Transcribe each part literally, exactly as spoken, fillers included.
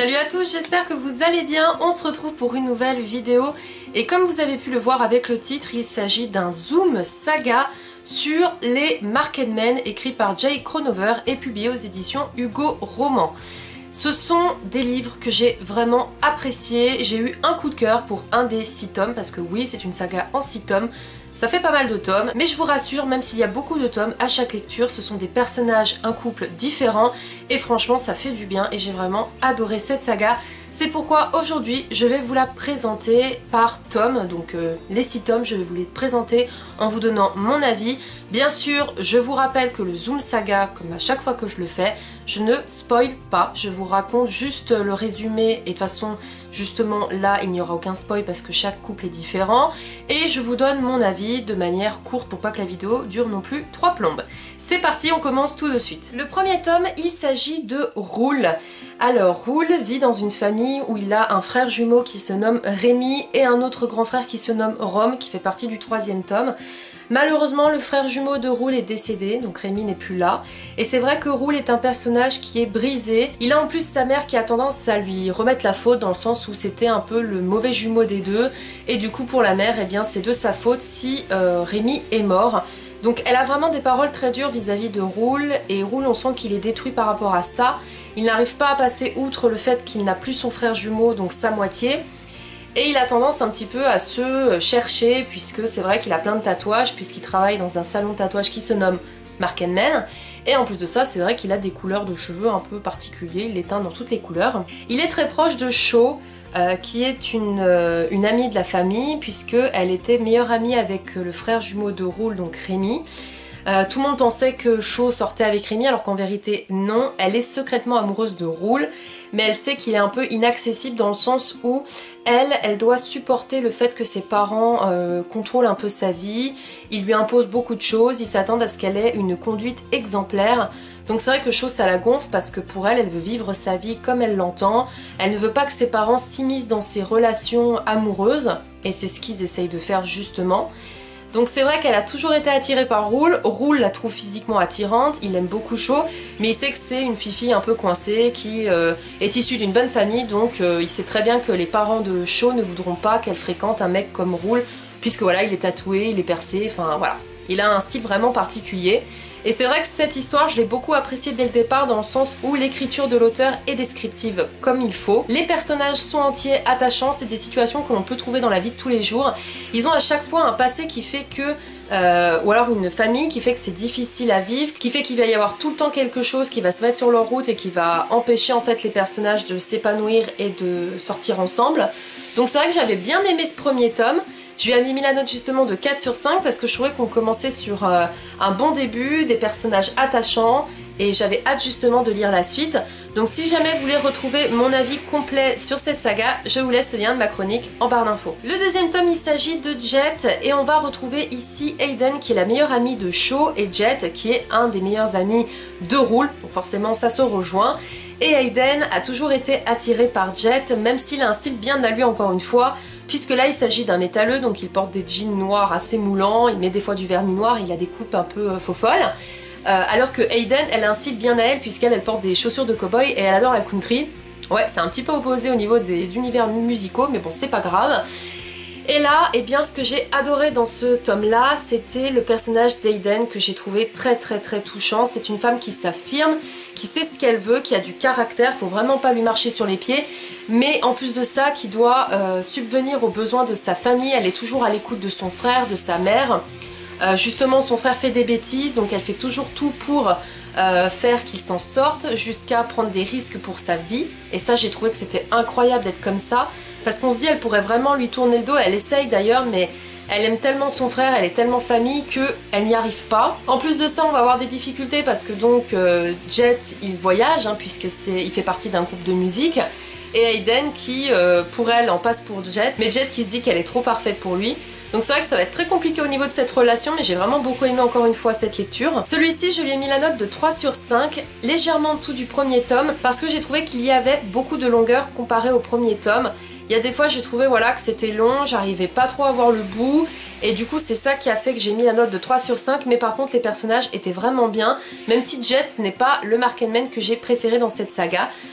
Salut à tous, j'espère que vous allez bien. On se retrouve pour une nouvelle vidéo et comme vous avez pu le voir avec le titre, il s'agit d'un zoom saga sur les Marked Men écrit par Jay Kronover et publié aux éditions Hugo Roman. Ce sont des livres que j'ai vraiment appréciés. J'ai eu un coup de cœur pour un des six tomes parce que oui, c'est une saga en six tomes. Ça fait pas mal de tomes, mais je vous rassure, même s'il y a beaucoup de tomes, à chaque lecture, ce sont des personnages, un couple différent, et franchement, ça fait du bien, et j'ai vraiment adoré cette saga. C'est pourquoi aujourd'hui, je vais vous la présenter par tome, donc euh, les six tomes, je vais vous les présenter en vous donnant mon avis. Bien sûr, je vous rappelle que le Zoom Saga, comme à chaque fois que je le fais, je ne spoil pas, je vous raconte juste le résumé, et de toute façon, justement là, il n'y aura aucun spoil parce que chaque couple est différent, et je vous donne mon avis de manière courte pour pas que la vidéo dure non plus trois plombes. C'est parti, on commence tout de suite. Le premier tome, il s'agit de Roule. Alors, Roule vit dans une famille où il a un frère jumeau qui se nomme Rémi et un autre grand frère qui se nomme Rome, qui fait partie du troisième tome. Malheureusement, le frère jumeau de Roule est décédé, donc Rémi n'est plus là. Et c'est vrai que Roule est un personnage qui est brisé. Il a en plus sa mère qui a tendance à lui remettre la faute dans le sens où c'était un peu le mauvais jumeau des deux. Et du coup, pour la mère, eh bien, c'est de sa faute si euh, Rémi est mort. Donc elle a vraiment des paroles très dures vis-à-vis de Roule. Et Roule, on sent qu'il est détruit par rapport à ça. Il n'arrive pas à passer outre le fait qu'il n'a plus son frère jumeau, donc sa moitié. Et il a tendance un petit peu à se chercher, puisque c'est vrai qu'il a plein de tatouages, puisqu'il travaille dans un salon de tatouage qui se nomme Marked Men. Et en plus de ça, c'est vrai qu'il a des couleurs de cheveux un peu particuliers, il les teint dans toutes les couleurs. Il est très proche de Cho, euh, qui est une, euh, une amie de la famille, puisqu'elle était meilleure amie avec le frère jumeau de Roule, donc Rémi. Euh, tout le monde pensait que Cho sortait avec Rémi alors qu'en vérité non, elle est secrètement amoureuse de Roule, mais elle sait qu'il est un peu inaccessible dans le sens où elle, elle doit supporter le fait que ses parents euh, contrôlent un peu sa vie, ils lui imposent beaucoup de choses, ils s'attendent à ce qu'elle ait une conduite exemplaire. Donc c'est vrai que Cho ça la gonfle parce que pour elle, elle veut vivre sa vie comme elle l'entend, elle ne veut pas que ses parents s'immiscent dans ses relations amoureuses, et c'est ce qu'ils essayent de faire justement. Donc c'est vrai qu'elle a toujours été attirée par Roule, Roule la trouve physiquement attirante, il aime beaucoup Cho, mais il sait que c'est une fifille un peu coincée qui euh, est issue d'une bonne famille, donc euh, il sait très bien que les parents de Cho ne voudront pas qu'elle fréquente un mec comme Roule, puisque voilà, il est tatoué, il est percé, enfin voilà. Il a un style vraiment particulier. Et c'est vrai que cette histoire, je l'ai beaucoup appréciée dès le départ dans le sens où l'écriture de l'auteur est descriptive comme il faut. Les personnages sont entiers, attachants, c'est des situations que l'on peut trouver dans la vie de tous les jours. Ils ont à chaque fois un passé qui fait que... Euh, ou alors une famille qui fait que c'est difficile à vivre, qui fait qu'il va y avoir tout le temps quelque chose qui va se mettre sur leur route et qui va empêcher en fait les personnages de s'épanouir et de sortir ensemble. Donc c'est vrai que j'avais bien aimé ce premier tome. Je lui ai mis la note justement de quatre sur cinq parce que je trouvais qu'on commençait sur euh, un bon début, des personnages attachants et j'avais hâte justement de lire la suite. Donc si jamais vous voulez retrouver mon avis complet sur cette saga, je vous laisse le lien de ma chronique en barre d'infos. Le deuxième tome, il s'agit de Jet et on va retrouver ici Aiden qui est la meilleure amie de Cho et Jet qui est un des meilleurs amis de Roule, donc forcément ça se rejoint. Et Aiden a toujours été attiré par Jet, même s'il a un style bien à lui encore une fois, puisque là il s'agit d'un métalleux, donc il porte des jeans noirs assez moulants, il met des fois du vernis noir, il a des coupes un peu euh, faux folles. Euh, alors que Aiden, elle a un style bien à elle, puisqu'elle elle porte des chaussures de cow-boy et elle adore la country. Ouais, c'est un petit peu opposé au niveau des univers musicaux, mais bon, c'est pas grave. Et là, eh bien, ce que j'ai adoré dans ce tome-là, c'était le personnage d'Aiden que j'ai trouvé très très très touchant. C'est une femme qui s'affirme, qui sait ce qu'elle veut, qui a du caractère, faut vraiment pas lui marcher sur les pieds, mais en plus de ça, qui doit euh, subvenir aux besoins de sa famille. Elle est toujours à l'écoute de son frère, de sa mère. Euh, justement, son frère fait des bêtises, donc elle fait toujours tout pour euh, faire qu'il s'en sorte, jusqu'à prendre des risques pour sa vie. Et ça, j'ai trouvé que c'était incroyable d'être comme ça. Parce qu'on se dit, elle pourrait vraiment lui tourner le dos, elle essaye d'ailleurs, mais elle aime tellement son frère, elle est tellement famille qu'elle n'y arrive pas. En plus de ça, on va avoir des difficultés parce que donc euh, Jet, il voyage, hein, puisque c'est, il fait partie d'un groupe de musique. Et Aiden qui, euh, pour elle, en passe pour Jet, mais Jet qui se dit qu'elle est trop parfaite pour lui. Donc c'est vrai que ça va être très compliqué au niveau de cette relation, mais j'ai vraiment beaucoup aimé encore une fois cette lecture. Celui-ci, je lui ai mis la note de trois sur cinq, légèrement en dessous du premier tome, parce que j'ai trouvé qu'il y avait beaucoup de longueur comparé au premier tome. Il y a des fois, j'ai trouvé voilà, que c'était long, j'arrivais pas trop à voir le bout, et du coup c'est ça qui a fait que j'ai mis la note de trois sur cinq, mais par contre les personnages étaient vraiment bien, même si Jet n'est pas le Marked Men que j'ai préféré dans cette saga.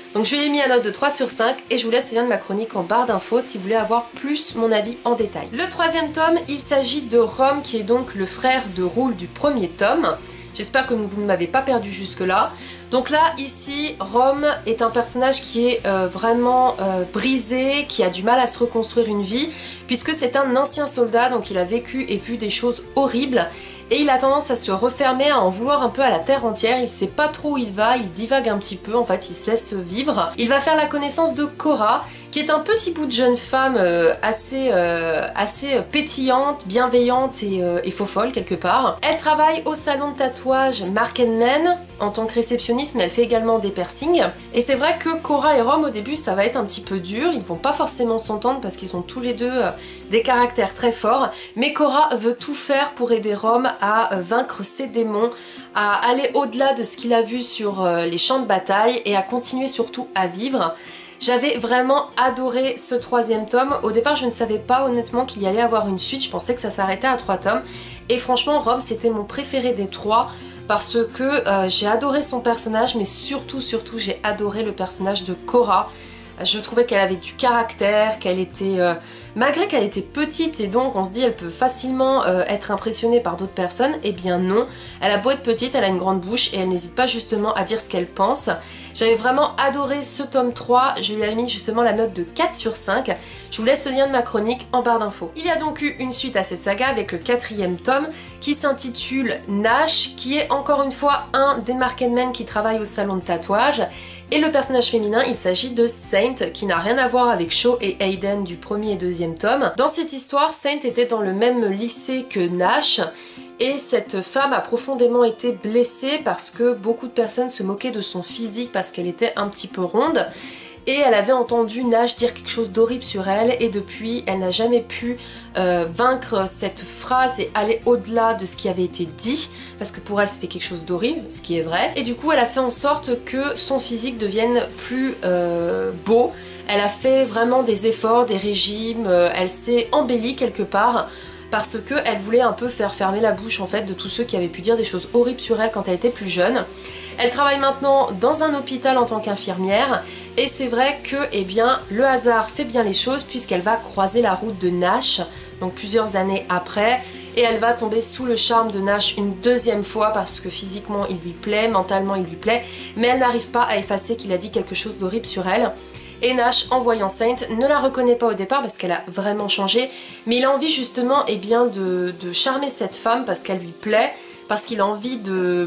Donc je lui ai mis la note de trois sur cinq et je vous laisse le lien de ma chronique en barre d'infos si vous voulez avoir plus mon avis en détail. Le troisième tome, il s'agit de Rome qui est donc le frère de Roule du premier tome. J'espère que vous ne m'avez pas perdu jusque là. Donc là, ici, Rome est un personnage qui est euh, vraiment euh, brisé, qui a du mal à se reconstruire une vie, puisque c'est un ancien soldat, donc il a vécu et vu des choses horribles. Et il a tendance à se refermer, à en vouloir un peu à la terre entière. Il sait pas trop où il va, il divague un petit peu, en fait il se laisse vivre. Il va faire la connaissance de Cora, qui est un petit bout de jeune femme euh, assez, euh, assez pétillante, bienveillante et, euh, et faux-folle quelque part. Elle travaille au salon de tatouage Mark and Men en tant que réceptionniste, mais elle fait également des piercings. Et c'est vrai que Cora et Rome au début ça va être un petit peu dur, ils vont pas forcément s'entendre parce qu'ils ont tous les deux euh, des caractères très forts, mais Cora veut tout faire pour aider Rome à euh, vaincre ses démons, à aller au-delà de ce qu'il a vu sur euh, les champs de bataille et à continuer surtout à vivre. J'avais vraiment adoré ce troisième tome. Au départ, je ne savais pas honnêtement qu'il y allait avoir une suite. Je pensais que ça s'arrêtait à trois tomes. Et franchement, Rome, c'était mon préféré des trois parce que euh, j'ai adoré son personnage, mais surtout, surtout, j'ai adoré le personnage de Cora. Je trouvais qu'elle avait du caractère, qu'elle était... Euh, malgré qu'elle était petite et donc on se dit elle peut facilement euh, être impressionnée par d'autres personnes, eh bien non. Elle a beau être petite, elle a une grande bouche et elle n'hésite pas justement à dire ce qu'elle pense. J'avais vraiment adoré ce tome trois, je lui avais mis justement la note de quatre sur cinq. Je vous laisse le lien de ma chronique en barre d'infos. Il y a donc eu une suite à cette saga avec le quatrième tome qui s'intitule Nash, qui est encore une fois un des Mark and Men qui travaille au salon de tatouage. Et le personnage féminin, il s'agit de Saint, qui n'a rien à voir avec Shaw et Aiden du premier et deuxième tome. Dans cette histoire, Saint était dans le même lycée que Nash, et cette femme a profondément été blessée parce que beaucoup de personnes se moquaient de son physique parce qu'elle était un petit peu ronde. Et elle avait entendu Nash dire quelque chose d'horrible sur elle et depuis elle n'a jamais pu euh, vaincre cette phrase et aller au-delà de ce qui avait été dit parce que pour elle c'était quelque chose d'horrible, ce qui est vrai. Et du coup elle a fait en sorte que son physique devienne plus euh, beau. Elle a fait vraiment des efforts, des régimes, euh, elle s'est embellie quelque part parce qu'elle voulait un peu faire fermer la bouche en fait de tous ceux qui avaient pu dire des choses horribles sur elle quand elle était plus jeune. Elle travaille maintenant dans un hôpital en tant qu'infirmière et c'est vrai que eh bien, le hasard fait bien les choses puisqu'elle va croiser la route de Nash, donc plusieurs années après, et elle va tomber sous le charme de Nash une deuxième fois parce que physiquement il lui plaît, mentalement il lui plaît, mais elle n'arrive pas à effacer qu'il a dit quelque chose d'horrible sur elle. Et Nash, en voyant Saint, ne la reconnaît pas au départ parce qu'elle a vraiment changé, mais il a envie justement eh bien, de, de charmer cette femme parce qu'elle lui plaît, parce qu'il a envie de...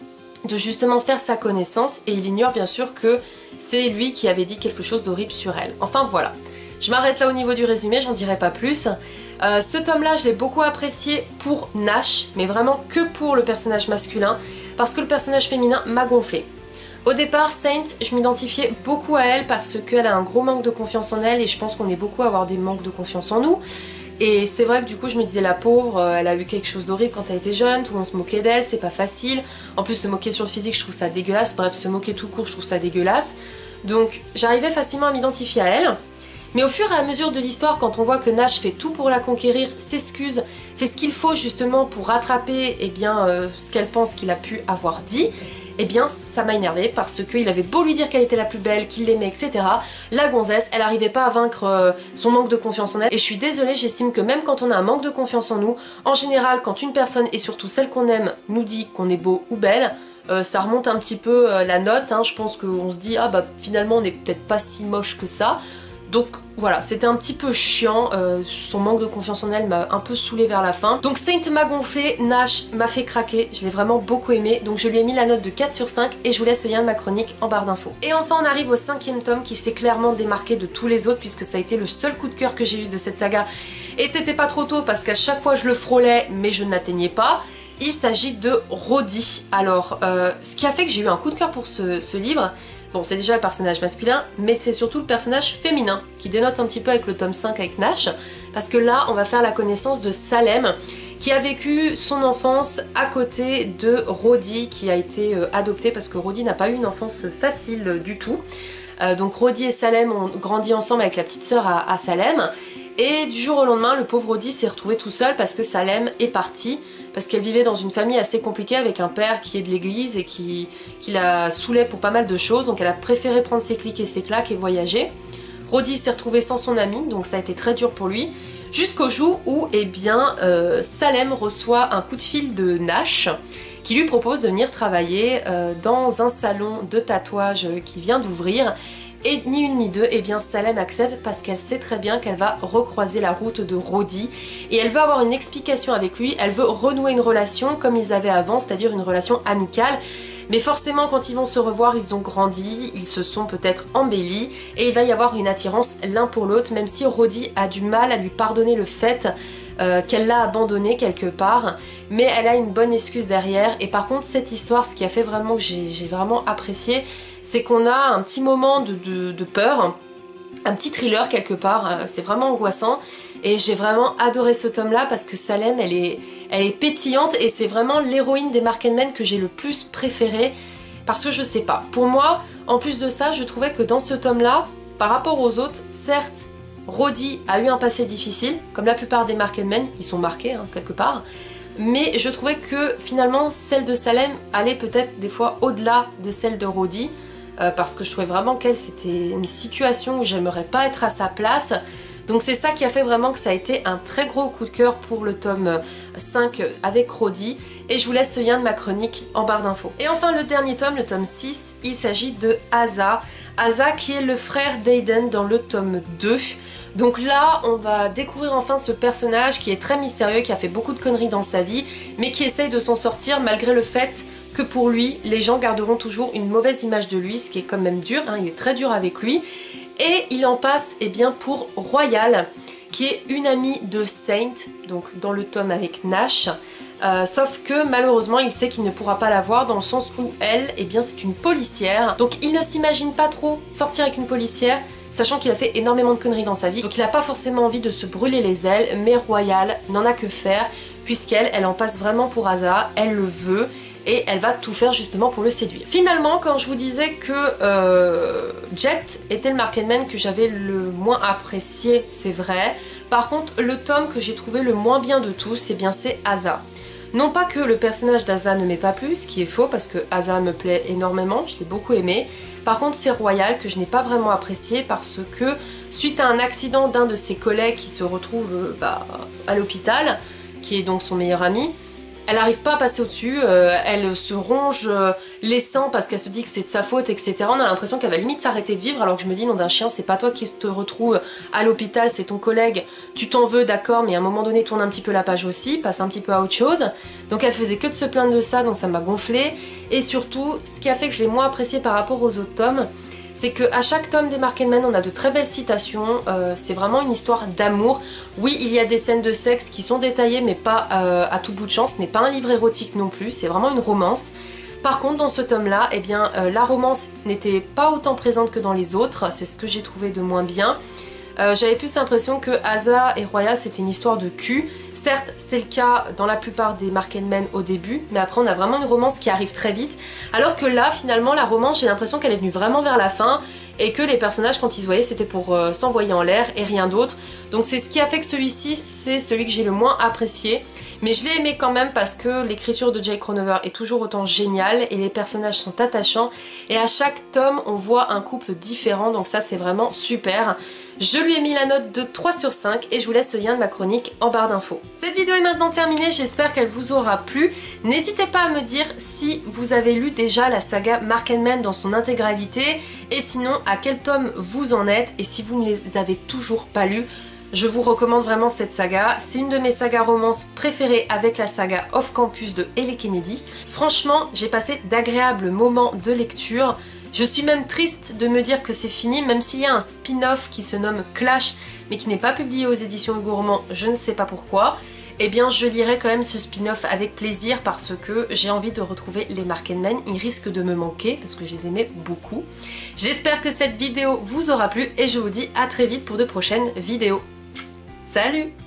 de justement faire sa connaissance et il ignore bien sûr que c'est lui qui avait dit quelque chose d'horrible sur elle. Enfin voilà, je m'arrête là au niveau du résumé, j'en dirai pas plus. Euh, ce tome là je l'ai beaucoup apprécié pour Nash, mais vraiment que pour le personnage masculin parce que le personnage féminin m'a gonflé. Au départ, Saint, je m'identifiais beaucoup à elle parce qu'elle a un gros manque de confiance en elle et je pense qu'on est beaucoup à avoir des manques de confiance en nous. Et c'est vrai que du coup je me disais la pauvre, elle a eu quelque chose d'horrible quand elle était jeune, tout le monde se moquait d'elle, c'est pas facile. En plus se moquer sur le physique je trouve ça dégueulasse, bref se moquer tout court je trouve ça dégueulasse. Donc j'arrivais facilement à m'identifier à elle. Mais au fur et à mesure de l'histoire, quand on voit que Nash fait tout pour la conquérir, s'excuse, fait ce qu'il faut justement pour rattraper eh bien, euh, ce qu'elle pense qu'il a pu avoir dit, eh bien ça m'a énervée parce qu'il avait beau lui dire qu'elle était la plus belle, qu'il l'aimait, et cetera. La gonzesse, elle n'arrivait pas à vaincre euh, son manque de confiance en elle. Et je suis désolée, j'estime que même quand on a un manque de confiance en nous, en général quand une personne, et surtout celle qu'on aime, nous dit qu'on est beau ou belle, euh, ça remonte un petit peu euh, la note. Hein. Je pense qu'on se dit, ah bah finalement on n'est peut-être pas si moche que ça. Donc voilà, c'était un petit peu chiant, euh, son manque de confiance en elle m'a un peu saoulée vers la fin. Donc Saint m'a gonflé, Nash m'a fait craquer, je l'ai vraiment beaucoup aimé, donc je lui ai mis la note de quatre sur cinq et je vous laisse le lien de ma chronique en barre d'infos. Et enfin on arrive au cinquième tome qui s'est clairement démarqué de tous les autres puisque ça a été le seul coup de cœur que j'ai eu de cette saga. Et c'était pas trop tôt parce qu'à chaque fois je le frôlais mais je n'atteignais pas. Il s'agit de Roddy. Alors, euh, ce qui a fait que j'ai eu un coup de cœur pour ce, ce livre, bon c'est déjà le personnage masculin, mais c'est surtout le personnage féminin qui dénote un petit peu avec le tome cinq avec Nash, parce que là on va faire la connaissance de Salem, qui a vécu son enfance à côté de Roddy, qui a été euh, adopté parce que Roddy n'a pas eu une enfance facile euh, du tout. Euh, donc Roddy et Salem ont grandi ensemble avec la petite sœur à, à Salem. Et du jour au lendemain, le pauvre Roddy s'est retrouvé tout seul parce que Salem est partie, parce qu'elle vivait dans une famille assez compliquée avec un père qui est de l'église et qui, qui la saoulait pour pas mal de choses, donc elle a préféré prendre ses clics et ses claques et voyager. Roddy s'est retrouvé sans son ami, donc ça a été très dur pour lui, jusqu'au jour où eh bien, euh, Salem reçoit un coup de fil de Nash qui lui propose de venir travailler euh, dans un salon de tatouage qui vient d'ouvrir. Et ni une ni deux, eh bien Salem accepte parce qu'elle sait très bien qu'elle va recroiser la route de Roddy et elle veut avoir une explication avec lui, elle veut renouer une relation comme ils avaient avant, c'est-à-dire une relation amicale. Mais forcément quand ils vont se revoir, ils ont grandi, ils se sont peut-être embellis et il va y avoir une attirance l'un pour l'autre, même si Roddy a du mal à lui pardonner le fait euh, qu'elle l'a abandonné quelque part, mais elle a une bonne excuse derrière. Et par contre cette histoire, ce qui a fait vraiment que j'ai vraiment apprécié, c'est qu'on a un petit moment de, de, de peur, un petit thriller quelque part, c'est vraiment angoissant et j'ai vraiment adoré ce tome là parce que Salem elle est, elle est pétillante et c'est vraiment l'héroïne des Mark and Men que j'ai le plus préférée parce que je sais pas, pour moi en plus de ça je trouvais que dans ce tome là par rapport aux autres, certes Roddy a eu un passé difficile comme la plupart des Mark and Men, ils sont marqués hein, quelque part, mais je trouvais que finalement celle de Salem allait peut-être des fois au-delà de celle de Roddy. Euh, parce que je trouvais vraiment qu'elle c'était une situation où j'aimerais pas être à sa place. Donc c'est ça qui a fait vraiment que ça a été un très gros coup de cœur pour le tome cinq avec Roddy. Et je vous laisse ce lien de ma chronique en barre d'infos. Et enfin le dernier tome, le tome six, il s'agit de Asa. Asa qui est le frère d'Aiden dans le tome deux. Donc là on va découvrir enfin ce personnage qui est très mystérieux, qui a fait beaucoup de conneries dans sa vie, mais qui essaye de s'en sortir malgré le fait que pour lui, les gens garderont toujours une mauvaise image de lui, ce qui est quand même dur, hein, il est très dur avec lui. Et il en passe eh bien, pour Royal, qui est une amie de Saint, donc dans le tome avec Nash. Euh, sauf que malheureusement il sait qu'il ne pourra pas la voir dans le sens où elle, eh bien c'est une policière. Donc il ne s'imagine pas trop sortir avec une policière, sachant qu'il a fait énormément de conneries dans sa vie. Donc il n'a pas forcément envie de se brûler les ailes, mais Royal n'en a que faire, puisqu'elle, elle en passe vraiment pour Asa, elle le veut. Et elle va tout faire justement pour le séduire. Finalement, quand je vous disais que euh, Jet était le Mark and Men que j'avais le moins apprécié, c'est vrai. Par contre, le tome que j'ai trouvé le moins bien de tous, c'est bien c'est Asa. Non pas que le personnage d'Asa ne m'est pas plu, ce qui est faux parce que Asa me plaît énormément, je l'ai beaucoup aimé. Par contre, c'est Royal que je n'ai pas vraiment apprécié parce que suite à un accident d'un de ses collègues qui se retrouve euh, bah, à l'hôpital, qui est donc son meilleur ami, elle n'arrive pas à passer au-dessus, euh, elle se ronge euh, les seins parce qu'elle se dit que c'est de sa faute, et cetera. On a l'impression qu'elle va limite s'arrêter de vivre alors que je me dis non d'un chien, c'est pas toi qui te retrouves à l'hôpital, c'est ton collègue, tu t'en veux d'accord, mais à un moment donné tourne un petit peu la page aussi, passe un petit peu à autre chose. Donc elle faisait que de se plaindre de ça, donc ça m'a gonflé. Et surtout, ce qui a fait que je l'ai moins apprécié par rapport aux autres tomes, c'est qu'à chaque tome des Mark and Men, on a de très belles citations, euh, c'est vraiment une histoire d'amour. Oui, il y a des scènes de sexe qui sont détaillées, mais pas euh, à tout bout de champ, ce n'est pas un livre érotique non plus, c'est vraiment une romance. Par contre, dans ce tome-là, eh bien, euh, la romance n'était pas autant présente que dans les autres, c'est ce que j'ai trouvé de moins bien. Euh, J'avais plus l'impression que Asa et Royal c'était une histoire de cul. Certes, c'est le cas dans la plupart des Mark and Men au début, mais après on a vraiment une romance qui arrive très vite. Alors que là, finalement, la romance, j'ai l'impression qu'elle est venue vraiment vers la fin et que les personnages, quand ils se voyaient, c'était pour euh, s'envoyer en l'air et rien d'autre. Donc c'est ce qui a fait que celui-ci, c'est celui que j'ai le moins apprécié. Mais je l'ai aimé quand même parce que l'écriture de Jay Cronover est toujours autant géniale et les personnages sont attachants. Et à chaque tome, on voit un couple différent, donc ça c'est vraiment super. Je lui ai mis la note de trois sur cinq et je vous laisse le lien de ma chronique en barre d'infos. Cette vidéo est maintenant terminée, j'espère qu'elle vous aura plu. N'hésitez pas à me dire si vous avez lu déjà la saga Mark and Men dans son intégralité et sinon à quel tome vous en êtes et si vous ne les avez toujours pas lus. Je vous recommande vraiment cette saga, c'est une de mes sagas romances préférées avec la saga Off Campus de Ellie Kennedy. Franchement, j'ai passé d'agréables moments de lecture. Je suis même triste de me dire que c'est fini, même s'il y a un spin-off qui se nomme Clash, mais qui n'est pas publié aux éditions Hugo Roman, je ne sais pas pourquoi. Eh bien, je lirai quand même ce spin-off avec plaisir parce que j'ai envie de retrouver les Mark and Men. Ils risquent de me manquer parce que je les aimais beaucoup. J'espère que cette vidéo vous aura plu et je vous dis à très vite pour de prochaines vidéos. Salut!